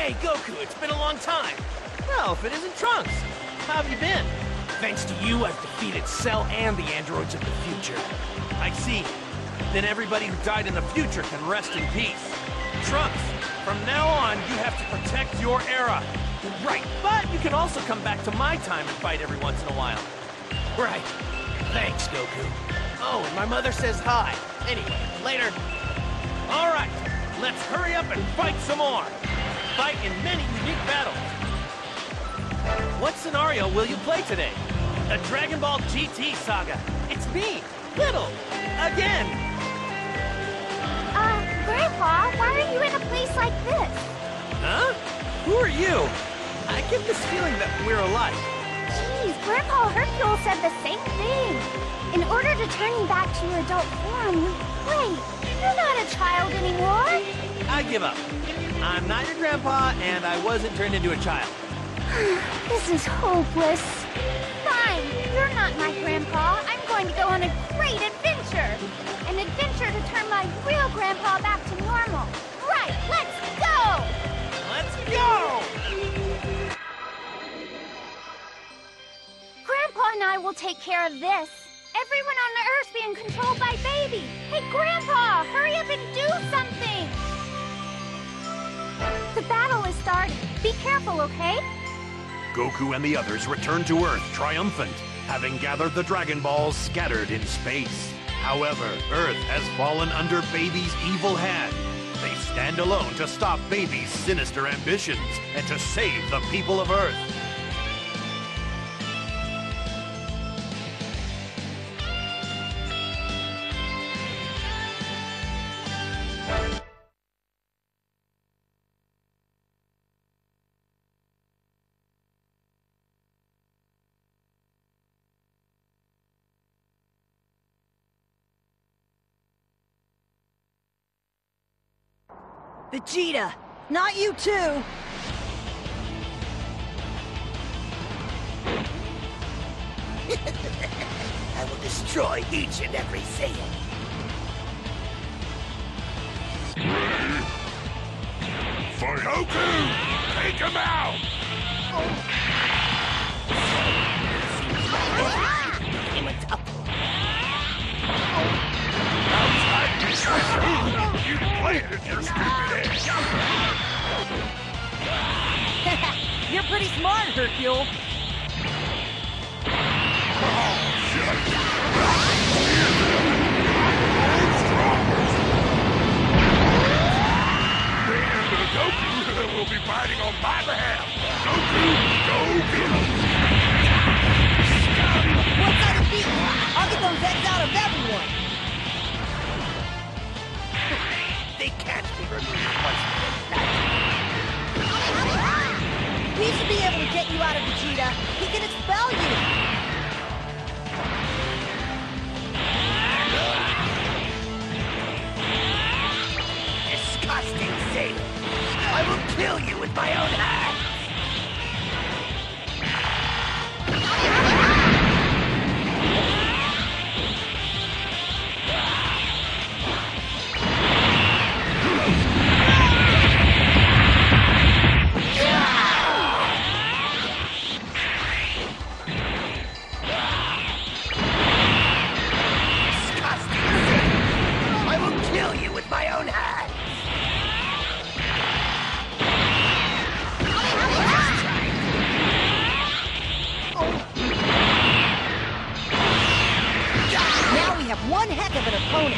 Hey, Goku, it's been a long time. Well, if it isn't Trunks, how have you been? Thanks to you, I've defeated Cell and the androids of the future. I see. Then everybody who died in the future can rest in peace. Trunks, from now on, you have to protect your era. Right, but you can also come back to my time and fight every once in a while. Right. Thanks, Goku. Oh, and my mother says hi. Anyway, later. All right, let's hurry up and fight some more. Fight in many unique battles. What scenario will you play today? The Dragon Ball GT saga. It's me, Little, again. Grandpa, why are you in a place like this? Huh? Who are you? I get this feeling that we're alike. Jeez, Grandpa Hercule said the same thing. In order to turn you back to your adult form, wait, you're not a child anymore. I give up. I'm not your grandpa, and I wasn't turned into a child. This is hopeless. Fine, you're not my grandpa. I'm going to go on a great adventure. An adventure to turn my real grandpa back to normal. Right, let's go! Let's go! Grandpa and I will take care of this. Everyone on the Earth's being controlled by Baby. Hey, Grandpa, hurry up and do something! The battle is starting. Be careful, okay? Goku and the others return to Earth triumphant, having gathered the Dragon Balls scattered in space. However, Earth has fallen under Baby's evil hand. They stand alone to stop Baby's sinister ambitions and to save the people of Earth. Vegeta, not you too! I will destroy each and every Saiyan. For Goku! Take him out! You planted your stupid ass! You're pretty smart, Hercule. Goku will be fighting on my behalf! Goku, go get him! Once I defeat you, I'll get those eggs out of everyone! They can't be removed once they're We should be able to get you out of Vegeta. He can expel you! disgusting Saiyan. I will kill you with my own hands. One heck of an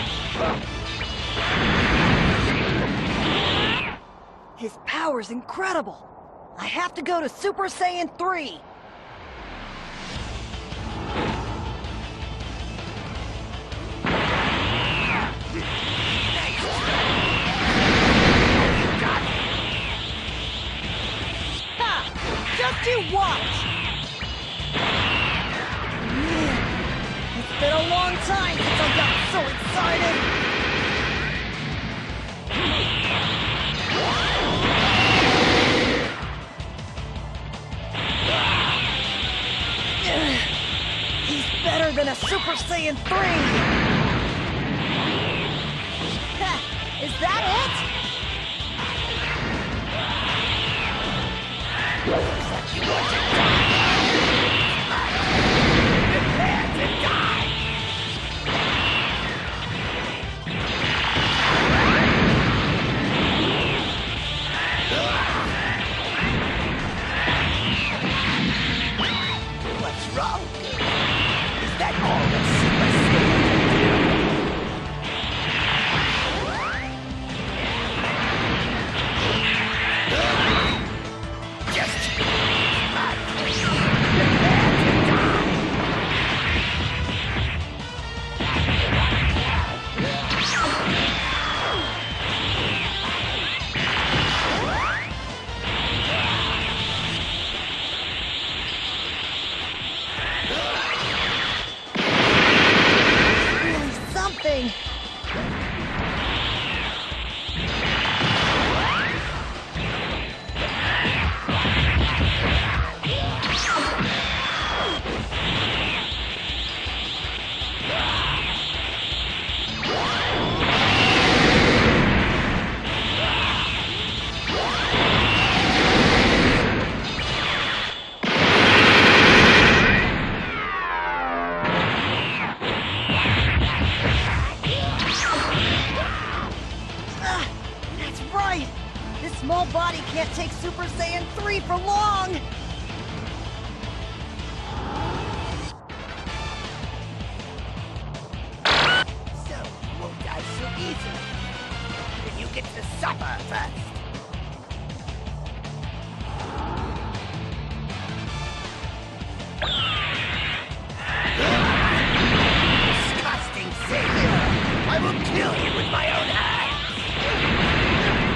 opponent. His power's incredible. I have to go to Super Saiyan 3. Ha! Just you watch! It's been a long time since I got so excited! He's better than a Super Saiyan 3! Is that it? What's wrong? Is that all the Super Saiyan can do? Just my Really something. That's right! This small body can't take Super Saiyan 3 for long! So, you won't die so easily. Then you get to supper first. Disgusting savior! I will kill you with my own hands!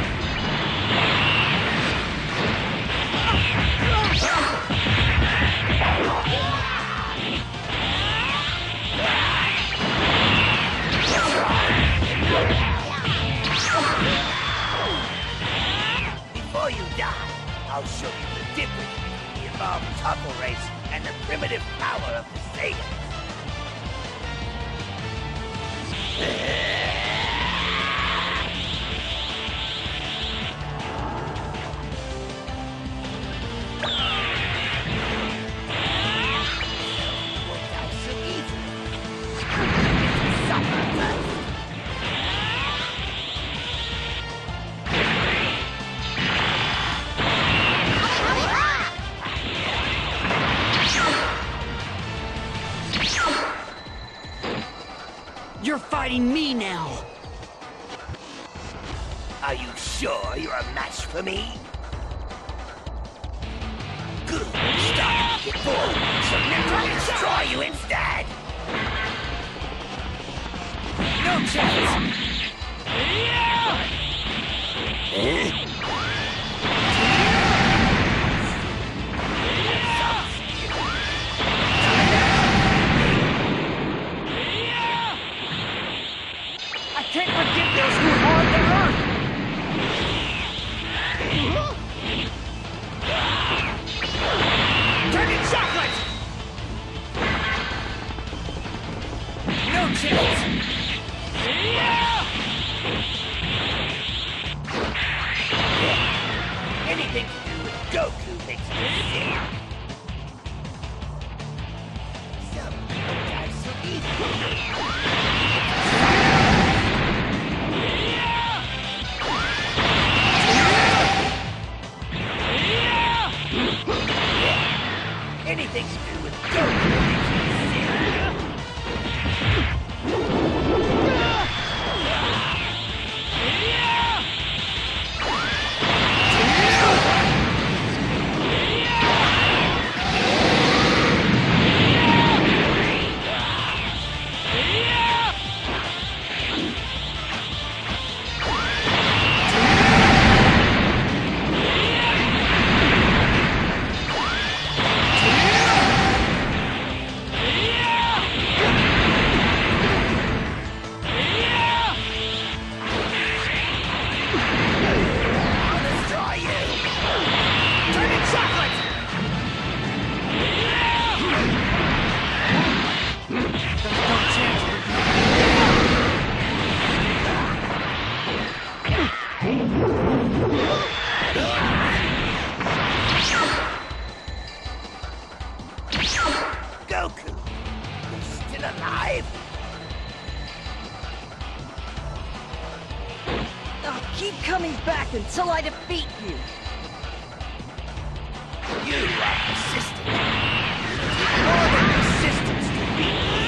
Before you die, I'll show you the difference between the evolved Tuckle race and the primitive power of the Saiyans. You won't die so easily. Supper first. You're fighting me now! Are you sure you're a match for me? Good. Stop. Get bored. So now I'll destroy you instead. No chance. I can't forget those who harm the Earth! Turning chocolate! No chance. Anything to do with Goku makes me sick. So, you won't die so easily. Anything to do with Goku makes me sick. keep coming back until I defeat you. You are persistent. More than persistence to beat me.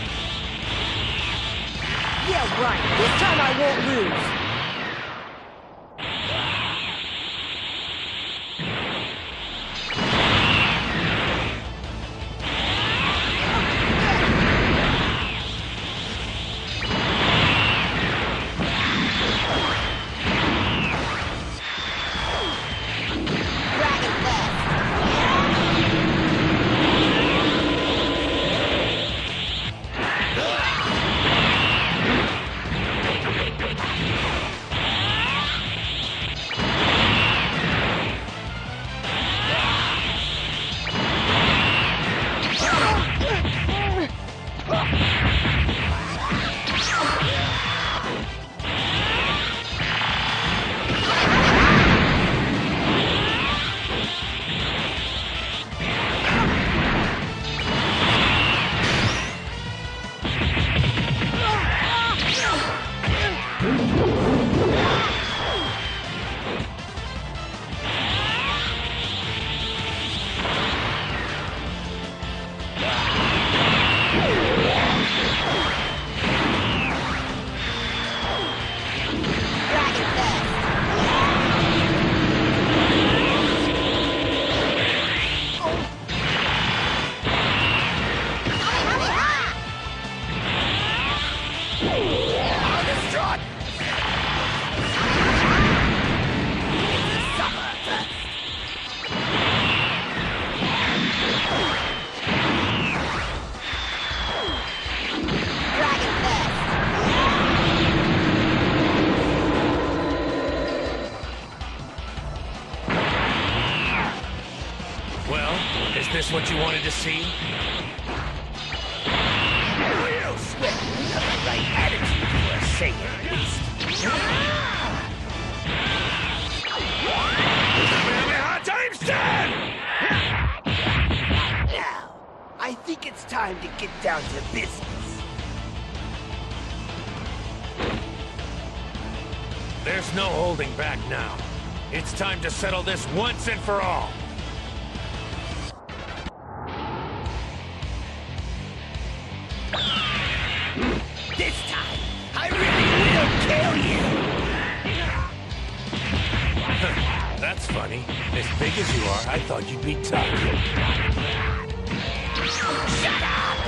Yeah, right. This time I won't lose. Is this what you wanted to see? Real Swift have the right attitude for a Saiyan beast. Time's 10! Now, I think it's time to get down to business. There's no holding back now. It's time to settle this once and for all. This time, I really will kill you! That's funny. As big as you are, I thought you'd be tough. Shut up!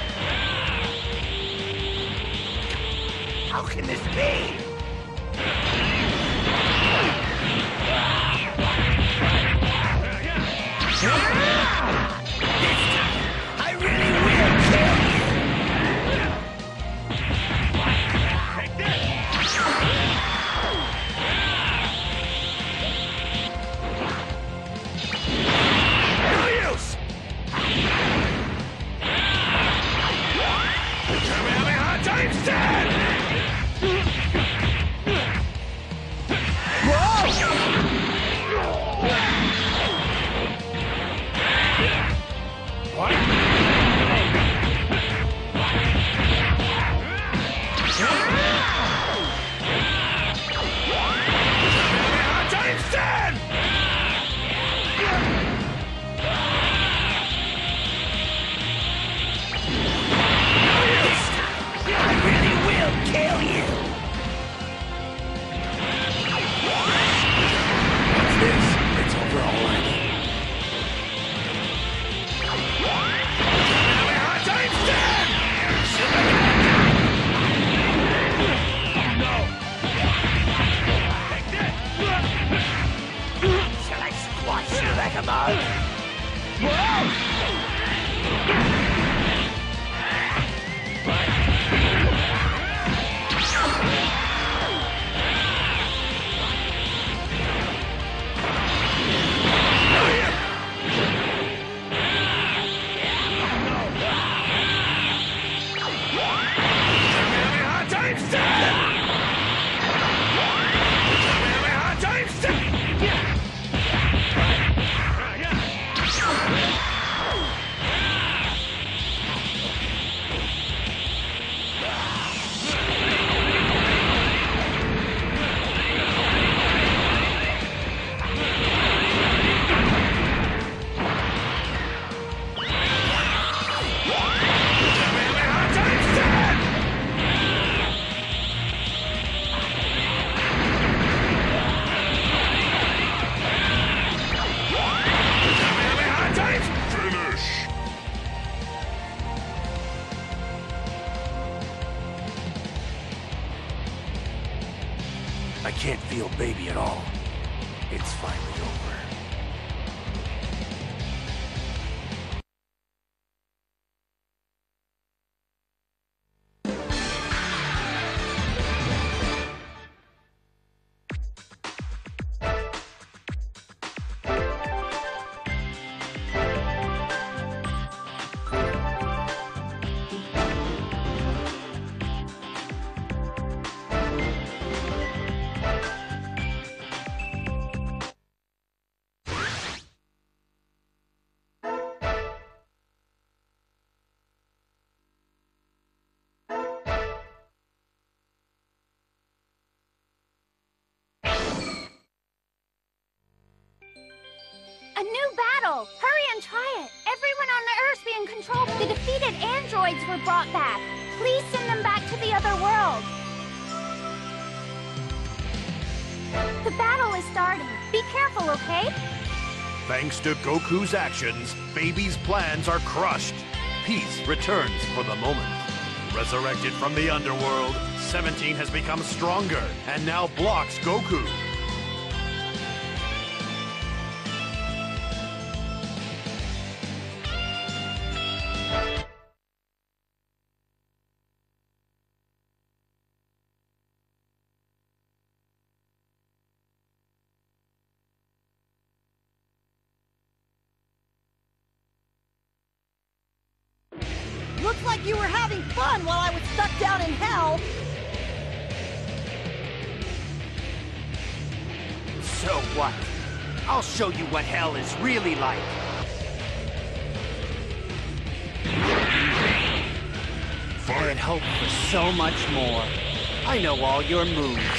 How can this be? This time, I really will kill you! can't feel baby at all. It's finally over. A new battle! Hurry and try it! Everyone on the Earth's being controlled. The defeated androids were brought back. Please send them back to the other world. The battle is starting. Be careful, okay? Thanks to Goku's actions, Baby's plans are crushed. Peace returns for the moment. Resurrected from the underworld, 17 has become stronger and now blocks Goku. Looks like you were having fun while I was stuck down in hell. So what? I'll show you what hell is really like. I had hoped for so much more. I know all your moves.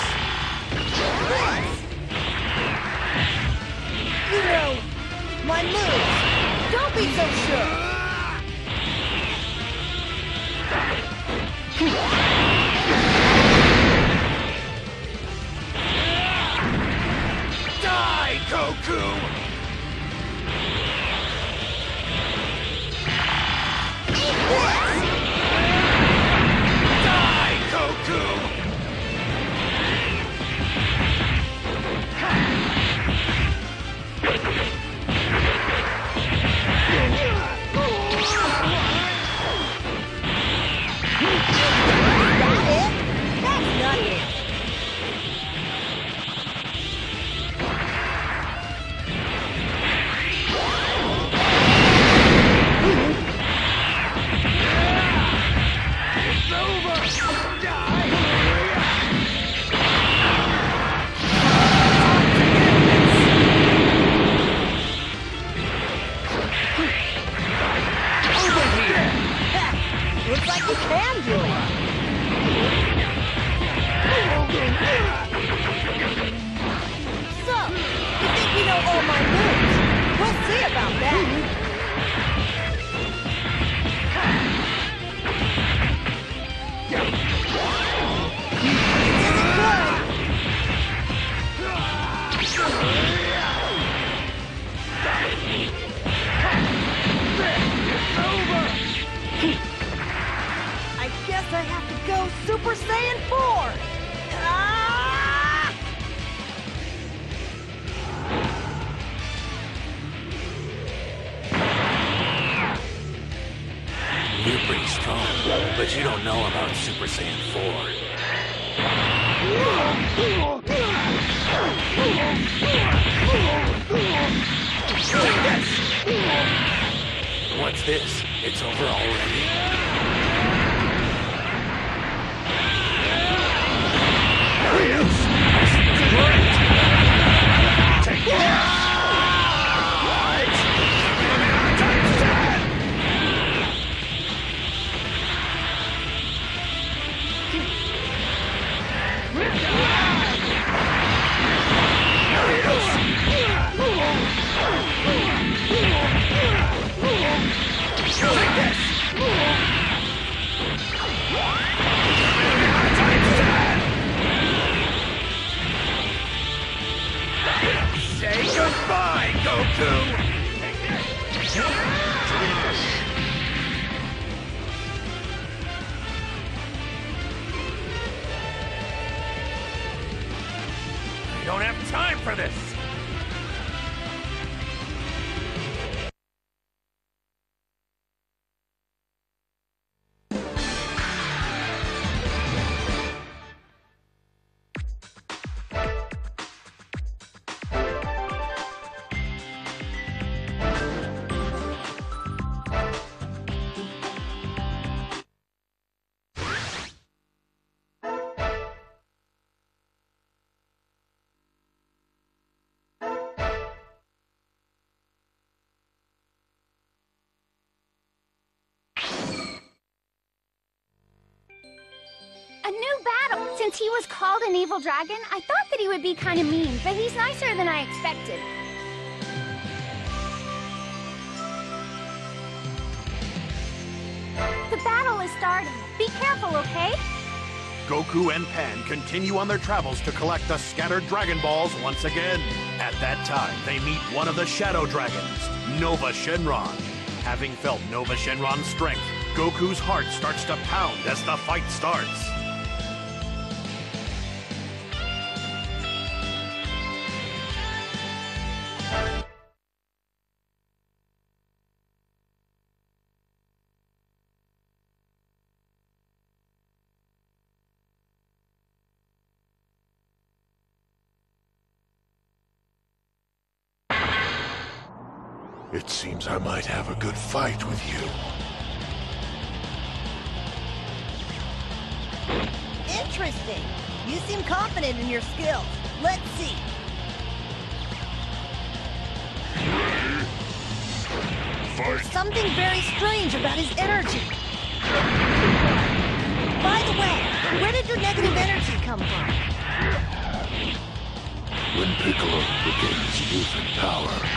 You know, my moves. Don't be so sure. Die, Goku! Die, Goku! That's not it. Looks like you can do it. So, you think you know all my moves? We'll see about that. I guess I have to go Super Saiyan 4! Ah! You're pretty strong, but you don't know about Super Saiyan 4. What's this? It's over already? Take this! Say goodbye, Goku! time for this! A new battle! Since he was called an evil dragon, I thought that he would be kind of mean, but he's nicer than I expected. The battle is starting. Be careful, okay? Goku and Pan continue on their travels to collect the scattered Dragon Balls once again. At that time, they meet one of the Shadow Dragons, Nova Shenron. Having felt Nova Shenron's strength, Goku's heart starts to pound as the fight starts. It seems I might have a good fight with you. Interesting. You seem confident in your skills. Let's see. There's something very strange about his energy. By the way, where did your negative energy come from? When Piccolo regains youth and power,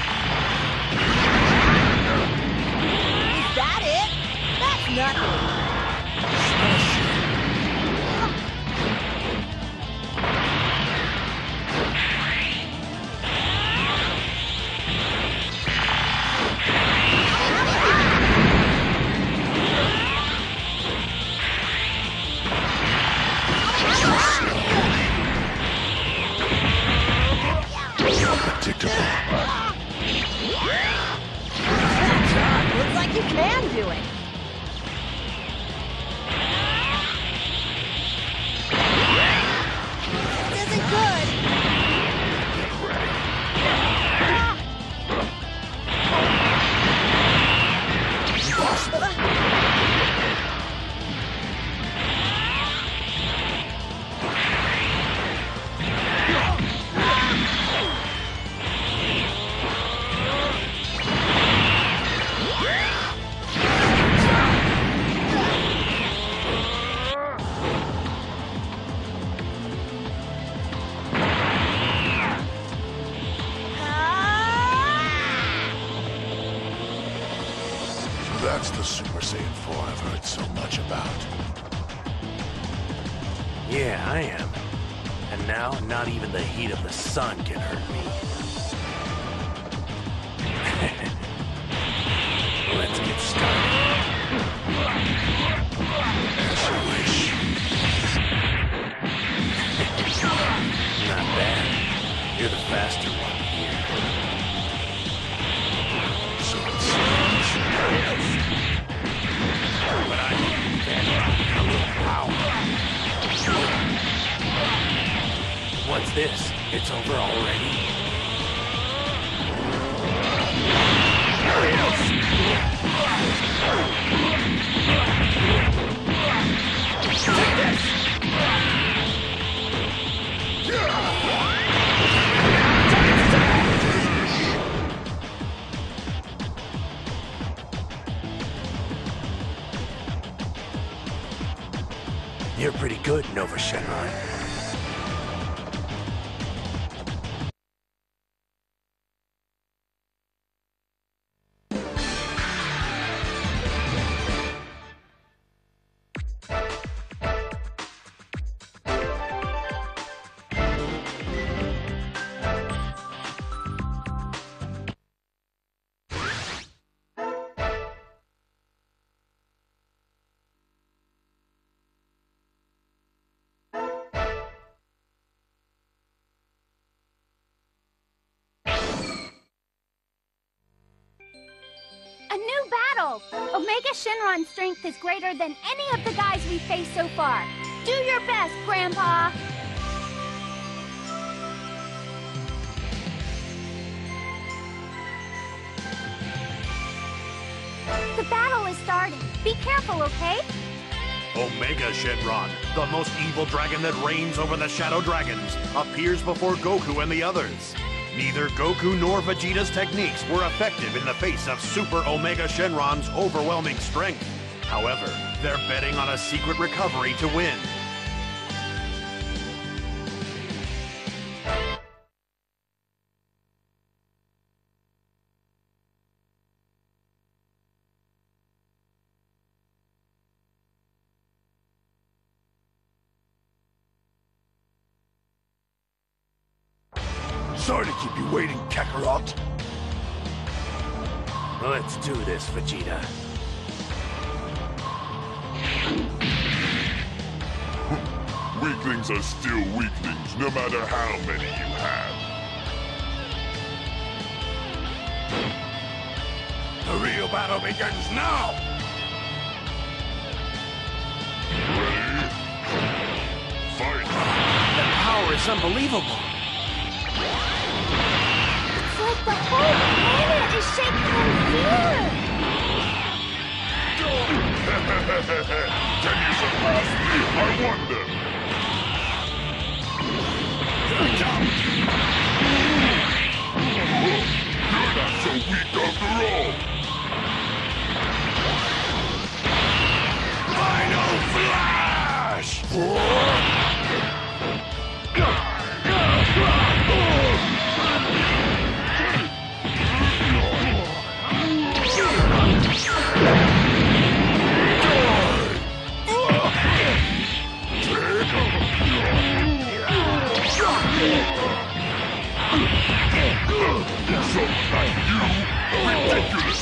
Is that it? That's nothing. predictable. Looks like you can do it. This isn't good. That's the Super Saiyan 4 I've heard so much about. Yeah, I am. And now, not even the heat of the sun can hurt me. Let's get started. As you wish. Not bad. You're the faster one here. So it seems. But I can a little power. What's this? It's over already? Take this! You're pretty good, Nova Shenron. battle! Omega Shenron's strength is greater than any of the guys we've faced so far. Do your best, Grandpa! The battle is starting. Be careful, okay? Omega Shenron, the most evil dragon that reigns over the Shadow Dragons, appears before Goku and the others. Neither Goku nor Vegeta's techniques were effective in the face of Super Omega Shenron's overwhelming strength. However, they're betting on a secret recovery to win. Sorry to keep you waiting, Kakarot. Let's do this, Vegeta. Weaklings are still weaklings, no matter how many you have. The real battle begins now! Ready? Fight! The power is unbelievable. It's like the whole planet is shaking in fear! Can you surpass me? I wonder. You're not so weak after all. Final Flash! So like you, ridiculous!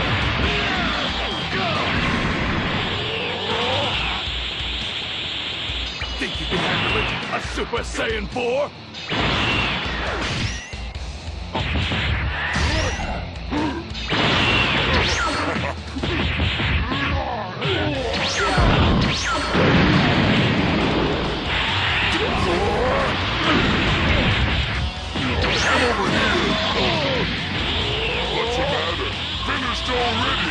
Think you can handle it? A Super Saiyan 4? What's the matter? Finished already!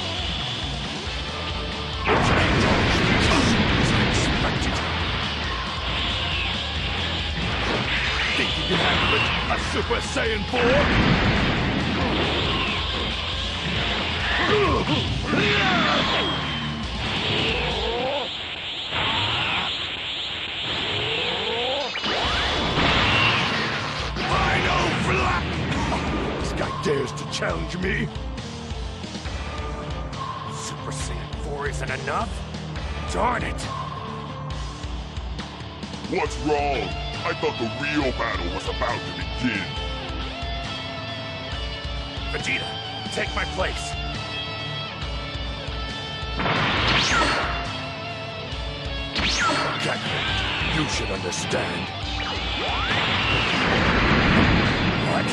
Think you can handle it? A Super Saiyan 4? Final Flash! This guy dares to challenge me? Super Saiyan 4 isn't enough? Darn it! What's wrong? I thought the real battle was about to begin. Vegeta, take my place. Kakarot, you should understand. What?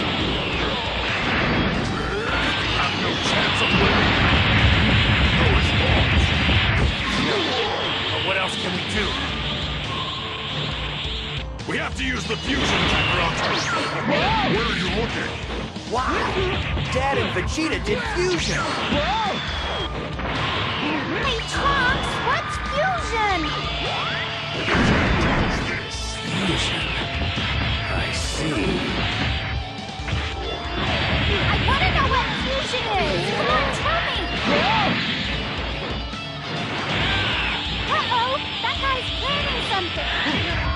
You have no chance of winning. No response. But what else can we do? We have to use the fusion, Kakarot. Where are you looking? Wow! Dad and Vegeta did fusion! Hey, Trunks, what's fusion? Fusion. I see. I want to know what fusion is! Come on, tell me! Uh-oh! That guy's planning something!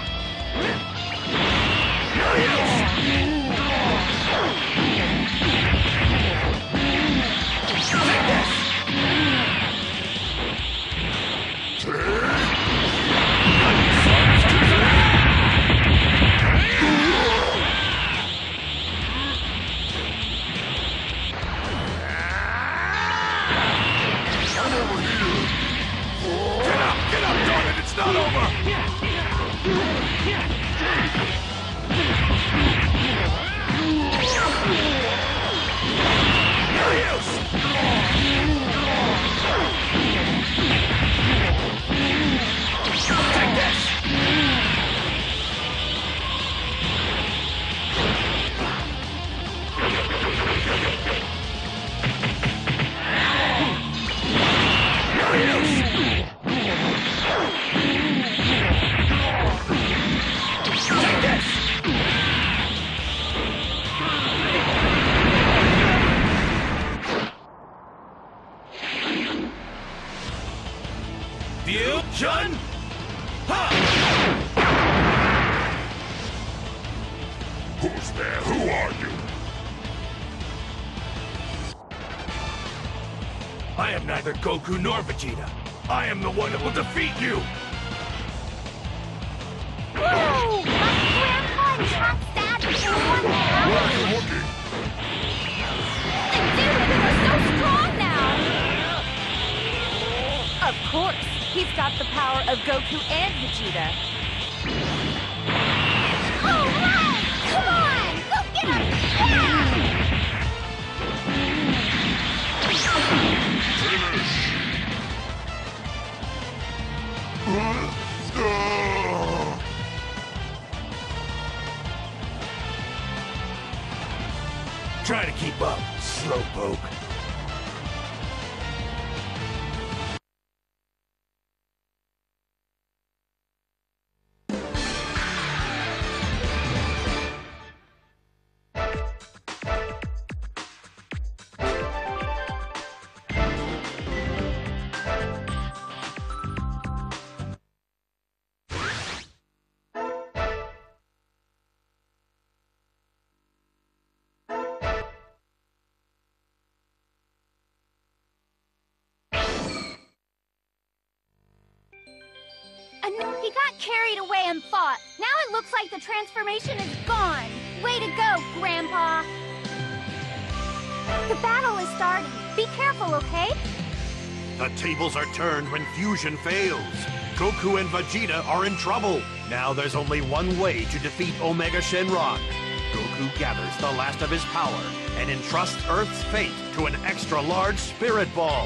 Shun! Ha! Who's there? Who are you? I am neither Goku nor Vegeta. I am the one that will defeat you! Whoa! My grandpa and Chop Dad in one Where power! are you looking? The dude are so strong now! Of course, he's got the power of Goku and Vegeta. All right! Come on! Go get him! Yeah! Finish! Try to keep up, slowpoke. He got carried away and fought. Now it looks like the transformation is gone. Way to go, Grandpa. The battle is starting. Be careful, okay? The tables are turned when fusion fails. Goku and Vegeta are in trouble. Now there's only one way to defeat Omega Shenron. Goku gathers the last of his power and entrusts Earth's fate to an extra-large spirit ball.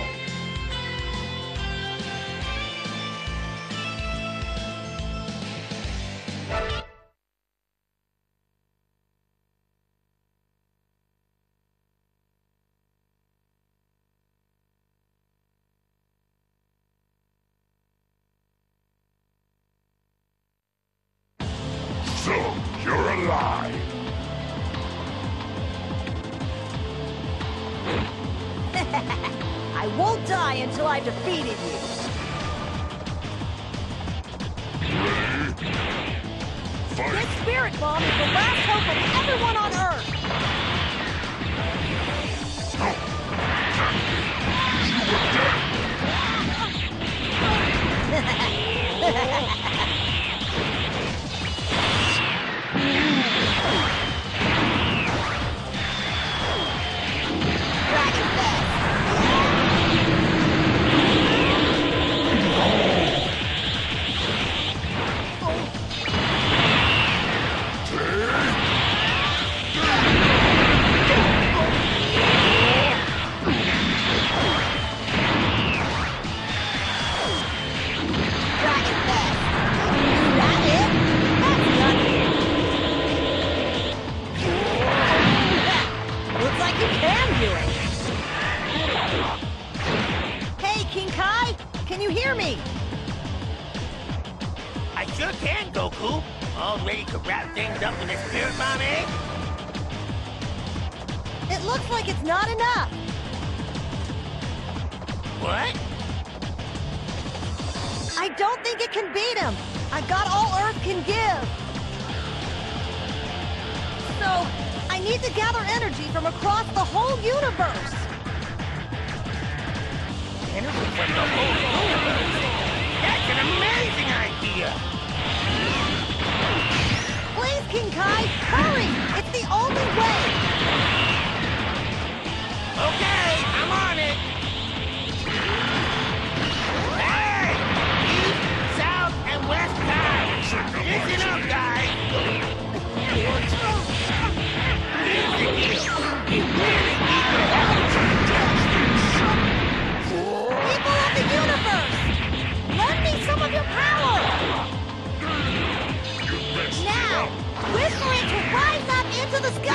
So, you're alive. I won't die until I've defeated you. Ready? Fight! This spirit bomb is the last hope of everyone on Earth. No! You were dead! Looks like you can do it. Hey, King Kai, can you hear me? I sure can, Goku. All ready to wrap things up with a spirit bomb, eh? It looks like it's not enough. What? I don't think it can beat him. I've got all Earth can give. So, I need to gather energy from across the whole universe. Energy from the whole universe? That's an amazing idea! Please, King Kai, hurry! It's the only way! Okay, I'm on it! Hey! East, south, and west sides! Listen up, guys! Here's the deal. You really need to help! People of the universe! Lend me some of your power! You messed me Now, up. wish for it to rise up into the sky!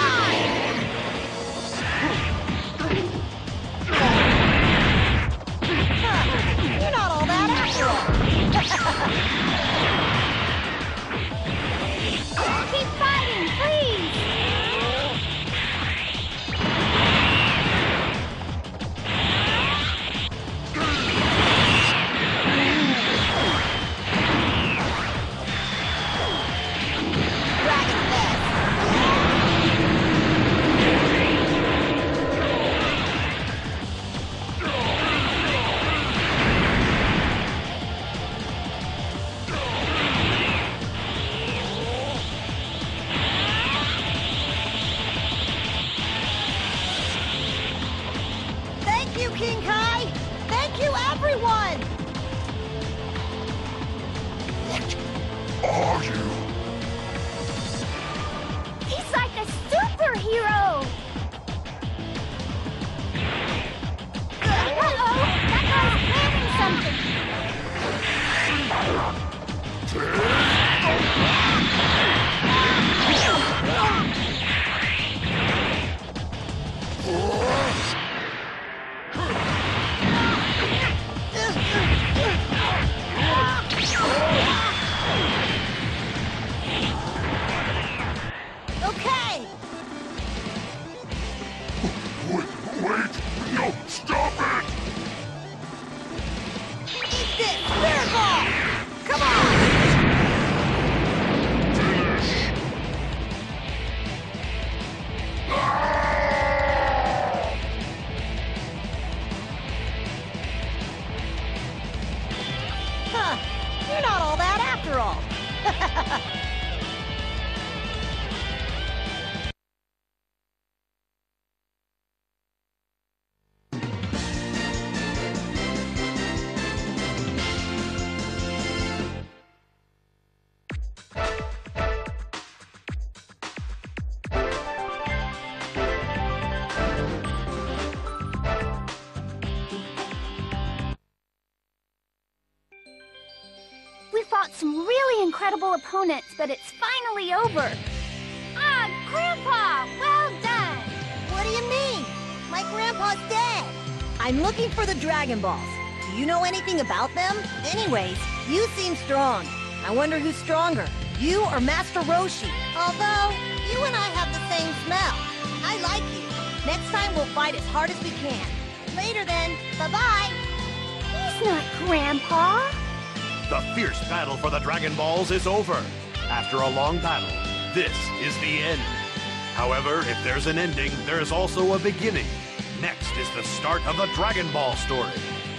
some really incredible opponents, but it's finally over. Ah, Grandpa! Well done! What do you mean? My grandpa's dead. I'm looking for the Dragon Balls. Do you know anything about them? Anyways, you seem strong. I wonder who's stronger, you or Master Roshi? Although, you and I have the same smell. I like you. Next time we'll fight as hard as we can. Later then. Bye-bye. He's not Grandpa. The fierce battle for the Dragon Balls is over. After a long battle, this is the end. However, if there's an ending, there is also a beginning. Next is the start of the Dragon Ball story.